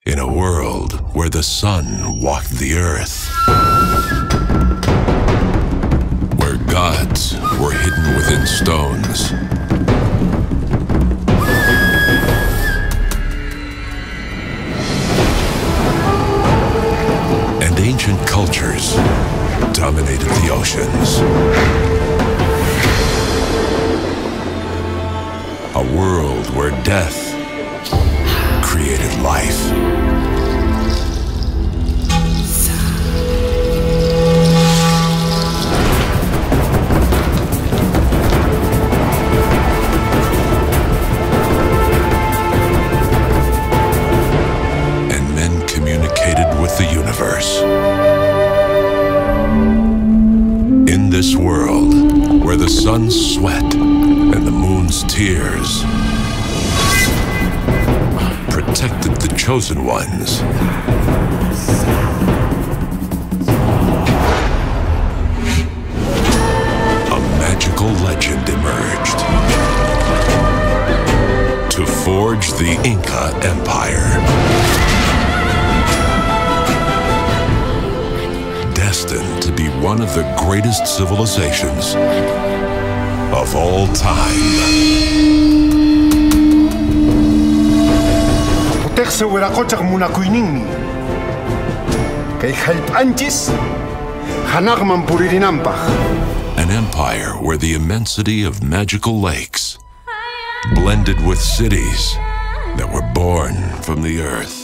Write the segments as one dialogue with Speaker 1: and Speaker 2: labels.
Speaker 1: In a world where the sun walked the earth, where gods were hidden within stones, and ancient cultures dominated the oceans. A world where death created life. And men communicated with the universe. In this world, where the sun's sweat and the moon's tears protected the chosen ones, a magical legend emerged to forge the Inca Empire. Destined to be one of the greatest civilizations of all time. An empire where the immensity of magical lakes blended with cities that were born from the earth.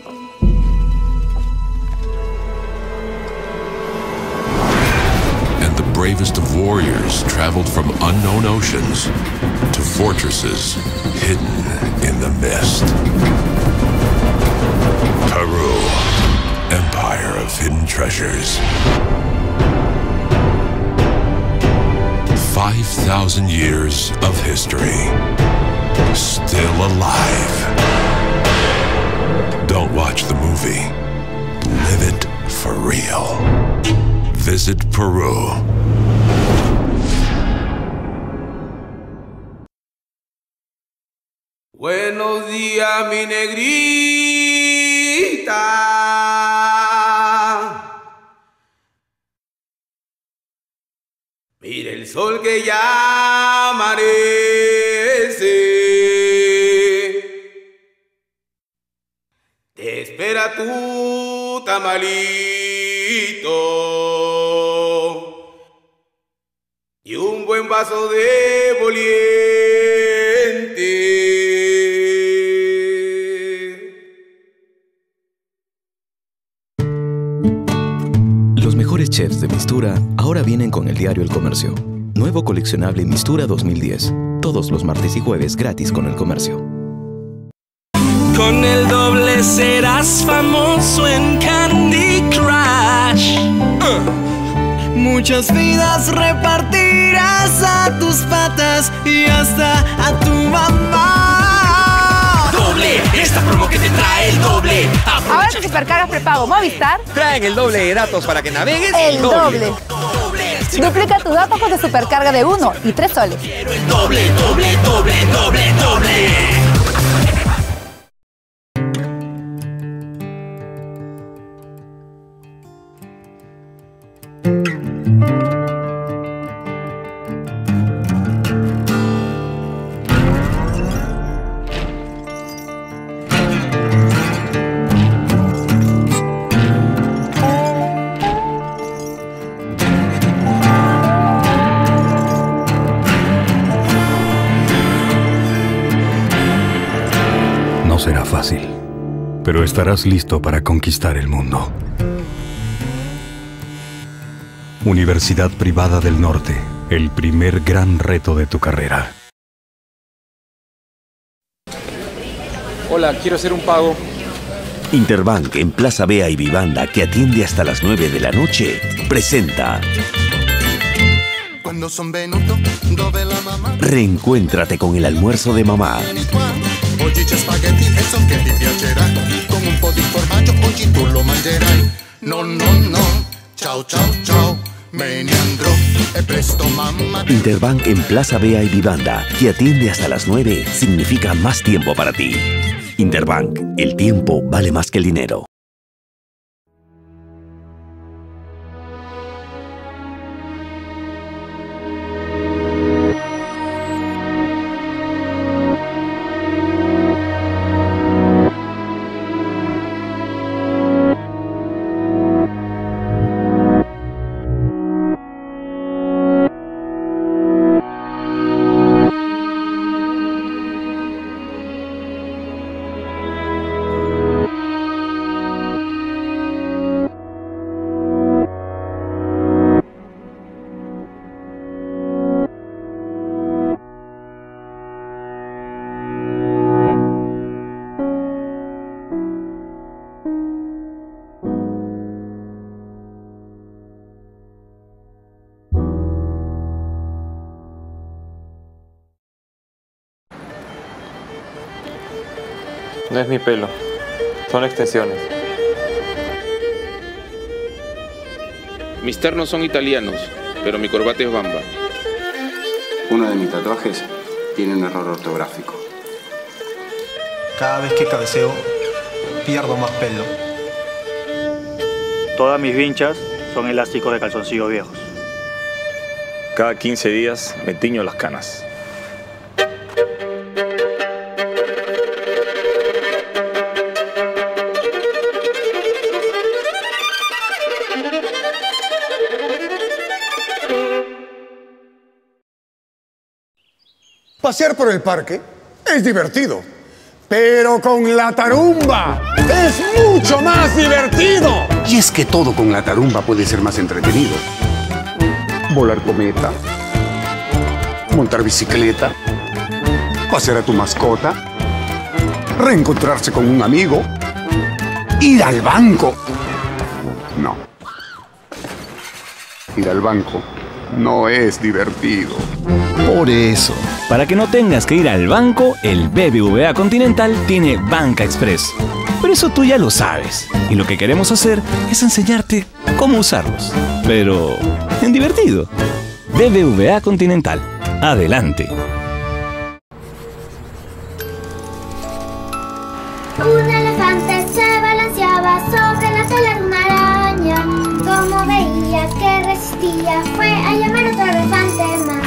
Speaker 1: And the bravest of warriors traveled from unknown oceans to fortresses hidden in the mist. Peru, empire of hidden treasures. 5,000 years of history, still alive. Don't watch the movie. Live it for real. Visit Peru.
Speaker 2: Buenos días, mi negrita. Mira el sol que ya amanece. Te espera tu tamalito y un buen vaso de moliente.
Speaker 3: Los mejores chefs de Mistura ahora vienen con el diario El Comercio. Nuevo coleccionable Mistura 2010. Todos los martes y jueves gratis con El Comercio.
Speaker 4: Con el doble serás famoso en Candy Crush. Muchas vidas repartirás a tus patas y hasta a tu mamá.
Speaker 5: Doble, esta promo que te trae el doble.
Speaker 6: Ahora que Supercargas prepago Movistar
Speaker 7: traen el doble de datos para que navegues
Speaker 6: el doble. Duplica tus datos con tu supercarga de 1 y 3 soles.
Speaker 5: Quiero el doble, doble, doble, doble, doble.
Speaker 8: No será fácil, pero estarás listo para conquistar el mundo. Universidad Privada del Norte, el primer gran reto de tu carrera.
Speaker 7: Hola, quiero hacer un pago.
Speaker 9: Interbank en Plaza Bea y Vivanda, que atiende hasta las 9 de la noche, presenta Reencuéntrate con el almuerzo de mamá. Interbank en Plaza Bea y Vivanda, que atiende hasta las 9, significa más tiempo para ti. Interbank, el tiempo vale más que el dinero.
Speaker 7: No es mi pelo, son extensiones.
Speaker 10: Mis ternos son italianos, pero mi corbata es Bamba.
Speaker 11: Uno de mis tatuajes tiene un error ortográfico.
Speaker 12: Cada vez que cabeceo, pierdo más pelo.
Speaker 13: Todas mis vinchas son elásticos de calzoncillos viejos.
Speaker 14: Cada 15 días me tiño las canas.
Speaker 15: Pasear por el parque es divertido, pero con la tarumba es mucho más divertido.
Speaker 11: Y es que todo con la tarumba puede ser más entretenido. Volar cometa, montar bicicleta, pasear a tu mascota, reencontrarse con un amigo, ir al banco. No. Ir al banco no es divertido.
Speaker 16: Por eso, para que no tengas que ir al banco, el BBVA Continental tiene Banca Express. Pero eso tú ya lo sabes. Y lo que queremos hacer es enseñarte cómo usarlos. Pero en divertido. BBVA Continental. Adelante.
Speaker 17: Un elefante se balanceaba sobre la tela de una araña. Como veía que resistía, fue a llamar a otro elefante más.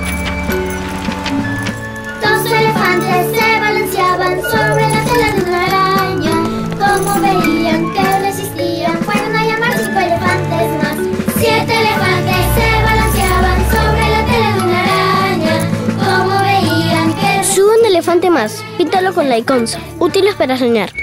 Speaker 17: Dos elefantes se balanceaban sobre la tela de una araña. Como veían que resistían, fueron a llamar 5 elefantes más. 7 elefantes se balanceaban sobre la tela de una araña. Como veían que...
Speaker 18: Sube un elefante más. Píntalo con la iconza. Útiles para soñar.